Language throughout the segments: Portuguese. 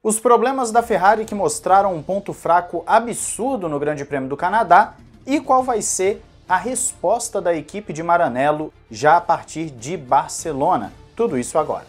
Os problemas da Ferrari que mostraram um ponto fraco absurdo no Grande Prêmio do Canadá e qual vai ser a resposta da equipe de Maranello já a partir de Barcelona. Tudo isso agora.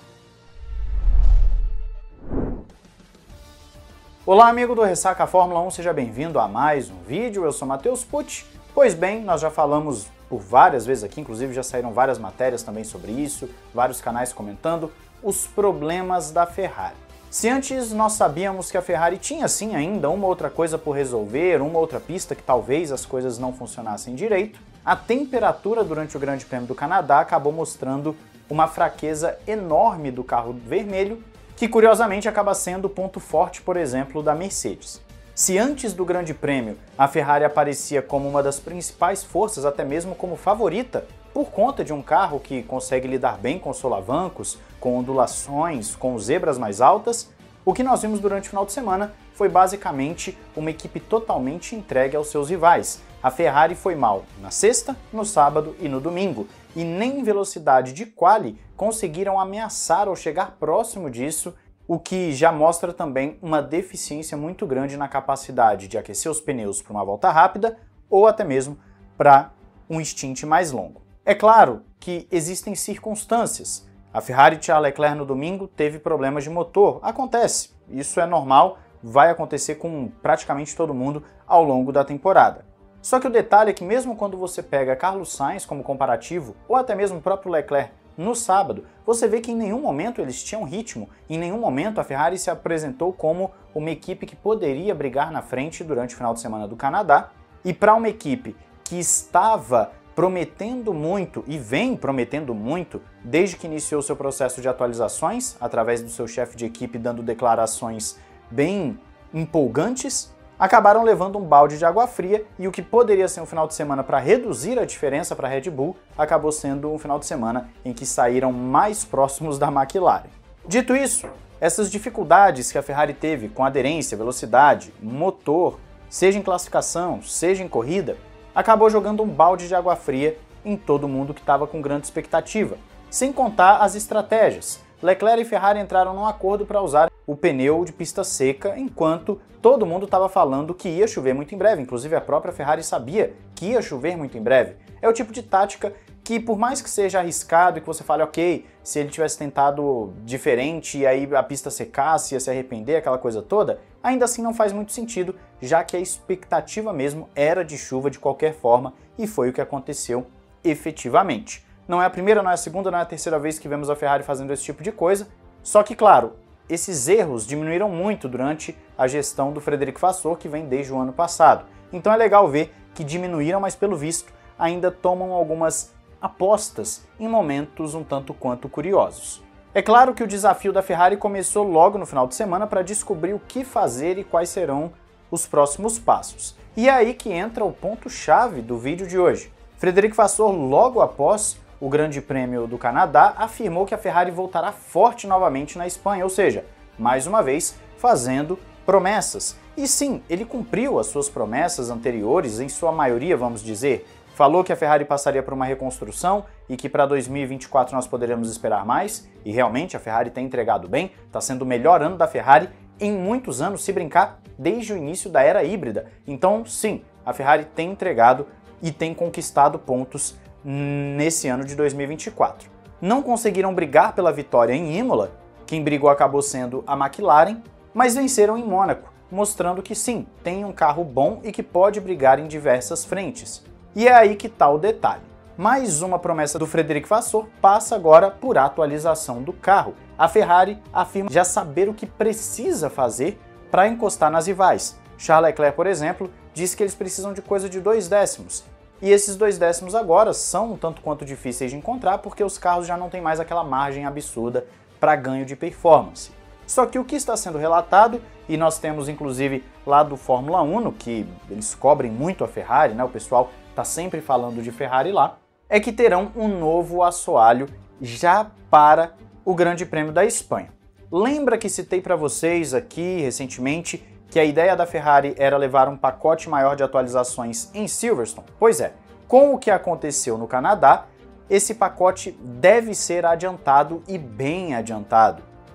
Olá, amigo do Ressaca Fórmula 1, seja bem-vindo a mais um vídeo. Eu sou Matheus Pucci. Pois bem, nós já falamos por várias vezes aqui, inclusive já saíram várias matérias também sobre isso, vários canais comentando os problemas da Ferrari. Se antes nós sabíamos que a Ferrari tinha sim ainda uma outra coisa por resolver, uma outra pista que talvez as coisas não funcionassem direito, a temperatura durante o Grande Prêmio do Canadá acabou mostrando uma fraqueza enorme do carro vermelho, que curiosamente acaba sendo o ponto forte, por exemplo, da Mercedes. Se antes do Grande Prêmio a Ferrari aparecia como uma das principais forças, até mesmo como favorita, por conta de um carro que consegue lidar bem com solavancos, com ondulações, com zebras mais altas, o que nós vimos durante o final de semana foi basicamente uma equipe totalmente entregue aos seus rivais. A Ferrari foi mal na sexta, no sábado e no domingo, e nem em velocidade de quali conseguiram ameaçar ou chegar próximo disso, o que já mostra também uma deficiência muito grande na capacidade de aquecer os pneus para uma volta rápida ou até mesmo para um stint mais longo. É claro que existem circunstâncias. A Ferrari de Charles Leclerc no domingo teve problemas de motor. Acontece, isso é normal, vai acontecer com praticamente todo mundo ao longo da temporada. Só que o detalhe é que mesmo quando você pega Carlos Sainz como comparativo, ou até mesmo o próprio Leclerc no sábado, você vê que em nenhum momento eles tinham ritmo, em nenhum momento a Ferrari se apresentou como uma equipe que poderia brigar na frente durante o final de semana do Canadá, e para uma equipe que estava prometendo muito e vem prometendo muito desde que iniciou seu processo de atualizações, através do seu chefe de equipe dando declarações bem empolgantes, acabaram levando um balde de água fria e o que poderia ser um final de semana para reduzir a diferença para a Red Bull acabou sendo um final de semana em que saíram mais próximos da McLaren. Dito isso, essas dificuldades que a Ferrari teve com aderência, velocidade, motor, seja em classificação, seja em corrida, acabou jogando um balde de água fria em todo mundo que estava com grande expectativa. Sem contar as estratégias. Leclerc e Ferrari entraram num acordo para usar o pneu de pista seca, enquanto todo mundo estava falando que ia chover muito em breve. Inclusive a própria Ferrari sabia que ia chover muito em breve. É o tipo de tática que, por mais que seja arriscado e que você fale, ok, se ele tivesse tentado diferente e aí a pista secasse, ia se arrepender, aquela coisa toda, ainda assim não faz muito sentido, já que a expectativa mesmo era de chuva de qualquer forma e foi o que aconteceu efetivamente. Não é a primeira, não é a segunda, não é a terceira vez que vemos a Ferrari fazendo esse tipo de coisa, só que, claro, esses erros diminuíram muito durante a gestão do Frederic Vasseur, que vem desde o ano passado. Então é legal ver que diminuíram, mas pelo visto ainda tomam algumas apostas em momentos um tanto quanto curiosos. É claro que o desafio da Ferrari começou logo no final de semana para descobrir o que fazer e quais serão os próximos passos. E é aí que entra o ponto-chave do vídeo de hoje. Frederic Vasseur, logo após o Grande Prêmio do Canadá, afirmou que a Ferrari voltará forte novamente na Espanha, ou seja, mais uma vez fazendo promessas. E sim, ele cumpriu as suas promessas anteriores, em sua maioria, vamos dizer. Falou que a Ferrari passaria por uma reconstrução e que para 2024 nós poderemos esperar mais, e realmente a Ferrari tem entregado bem, está sendo o melhor ano da Ferrari em muitos anos, se brincar, desde o início da era híbrida. Então, sim, a Ferrari tem entregado e tem conquistado pontos nesse ano de 2024. Não conseguiram brigar pela vitória em Imola, quem brigou acabou sendo a McLaren, mas venceram em Mônaco, mostrando que sim, tem um carro bom e que pode brigar em diversas frentes. E é aí que está o detalhe. Mais uma promessa do Frederic Vasseur passa agora por atualização do carro. A Ferrari afirma já saber o que precisa fazer para encostar nas rivais. Charles Leclerc, por exemplo, diz que eles precisam de coisa de 2 décimos. E esses 2 décimos agora são um tanto quanto difíceis de encontrar porque os carros já não têm mais aquela margem absurda para ganho de performance. Só que o que está sendo relatado, e nós temos inclusive lá do Fórmula 1, que eles cobrem muito a Ferrari, né? O pessoal está sempre falando de Ferrari lá, é que terão um novo assoalho já para o Grande Prêmio da Espanha. Lembra que citei para vocês aqui recentemente que a ideia da Ferrari era levar um pacote maior de atualizações em Silverstone? Pois é, com o que aconteceu no Canadá, esse pacote deve ser adiantado e bem adiantado.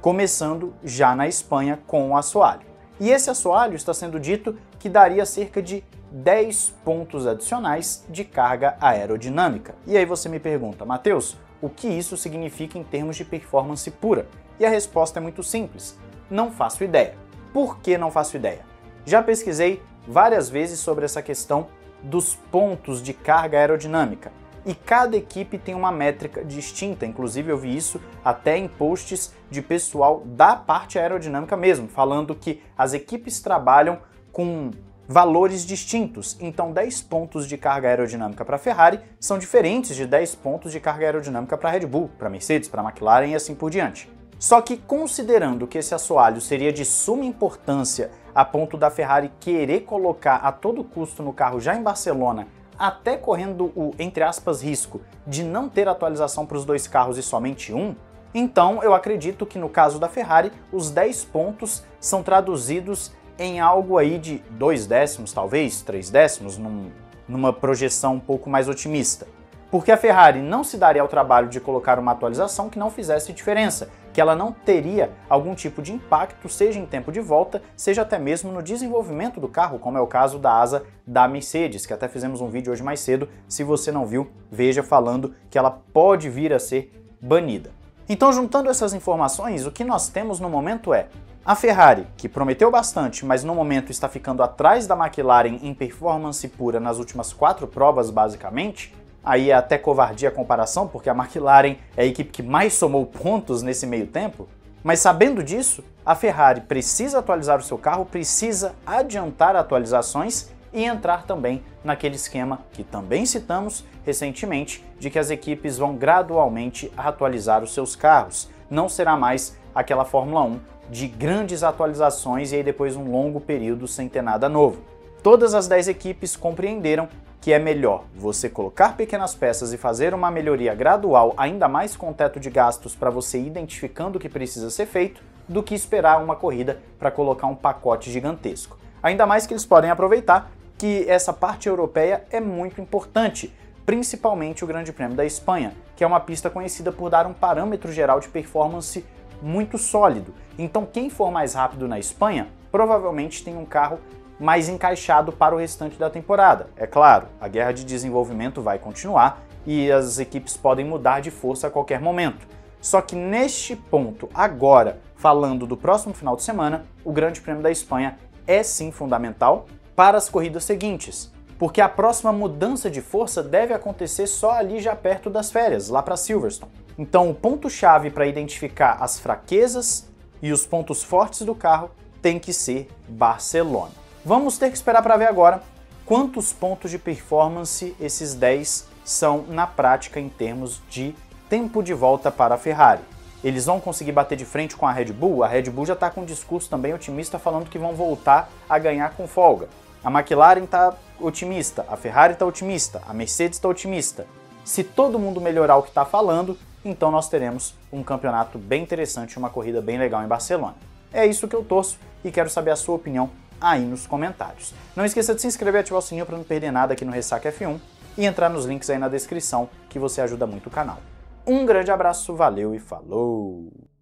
começando já na Espanha com o assoalho. E esse assoalho está sendo dito que daria cerca de 10 pontos adicionais de carga aerodinâmica. E aí você me pergunta, Matheus, o que isso significa em termos de performance pura? E a resposta é muito simples, não faço ideia. Por que não faço ideia? Já pesquisei várias vezes sobre essa questão dos pontos de carga aerodinâmica. E cada equipe tem uma métrica distinta, inclusive eu vi isso até em posts de pessoal da parte aerodinâmica mesmo, falando que as equipes trabalham com valores distintos. Então 10 pontos de carga aerodinâmica para a Ferrari são diferentes de 10 pontos de carga aerodinâmica para a Red Bull, para a Mercedes, para a McLaren e assim por diante. Só que considerando que esse assoalho seria de suma importância a ponto da Ferrari querer colocar a todo custo no carro já em Barcelona, até correndo o, entre aspas, risco de não ter atualização para os dois carros e somente um, então eu acredito que no caso da Ferrari, os 10 pontos são traduzidos em algo aí de 2 décimos, talvez, 3 décimos, numa projeção um pouco mais otimista. Porque a Ferrari não se daria ao trabalho de colocar uma atualização que não fizesse diferença, que ela não teria algum tipo de impacto, seja em tempo de volta, seja até mesmo no desenvolvimento do carro, como é o caso da asa da Mercedes, que até fizemos um vídeo hoje mais cedo, se você não viu, veja falando que ela pode vir a ser banida. Então, juntando essas informações, o que nós temos no momento é a Ferrari, que prometeu bastante, mas no momento está ficando atrás da McLaren em performance pura nas últimas 4 provas, basicamente. Aí é até covardia a comparação, porque a McLaren é a equipe que mais somou pontos nesse meio tempo. Mas sabendo disso, a Ferrari precisa atualizar o seu carro, precisa adiantar atualizações e entrar também naquele esquema que também citamos recentemente, de que as equipes vão gradualmente atualizar os seus carros. Não será mais aquela Fórmula 1 de grandes atualizações e aí depois um longo período sem ter nada novo. Todas as 10 equipes compreenderam que é melhor você colocar pequenas peças e fazer uma melhoria gradual, ainda mais com teto de gastos para você ir identificando o que precisa ser feito, do que esperar uma corrida para colocar um pacote gigantesco. Ainda mais que eles podem aproveitar que essa parte europeia é muito importante, principalmente o Grande Prêmio da Espanha, que é uma pista conhecida por dar um parâmetro geral de performance muito sólido. Então quem for mais rápido na Espanha, provavelmente tem um carro mais encaixado para o restante da temporada. É claro, a guerra de desenvolvimento vai continuar e as equipes podem mudar de força a qualquer momento. Só que neste ponto, agora, falando do próximo final de semana, o Grande Prêmio da Espanha é sim fundamental para as corridas seguintes, porque a próxima mudança de força deve acontecer só ali já perto das férias, lá para Silverstone. Então o ponto-chave para identificar as fraquezas e os pontos fortes do carro tem que ser Barcelona. Vamos ter que esperar para ver agora quantos pontos de performance esses 10 são na prática em termos de tempo de volta para a Ferrari. Eles vão conseguir bater de frente com a Red Bull? A Red Bull já está com um discurso também otimista falando que vão voltar a ganhar com folga. A McLaren está otimista, a Ferrari está otimista, a Mercedes está otimista. Se todo mundo melhorar o que está falando, então nós teremos um campeonato bem interessante, uma corrida bem legal em Barcelona. É isso que eu torço e quero saber a sua opinião aí nos comentários. Não esqueça de se inscrever e ativar o sininho para não perder nada aqui no Ressaca F1 e entrar nos links aí na descrição que você ajuda muito o canal. Um grande abraço, valeu e falou!